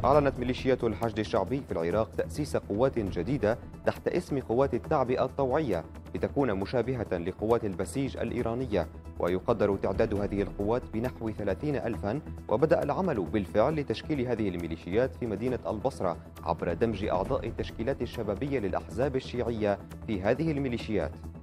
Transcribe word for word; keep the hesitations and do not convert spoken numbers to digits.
أعلنت ميليشيات الحشد الشعبي في العراق تأسيس قوات جديدة تحت اسم قوات التعبئة الطوعية لتكون مشابهة لقوات البسيج الإيرانية، ويقدر تعداد هذه القوات بنحو ثلاثين ألفا. وبدأ العمل بالفعل لتشكيل هذه الميليشيات في مدينة البصرة عبر دمج أعضاء التشكيلات الشبابية للأحزاب الشيعية في هذه الميليشيات.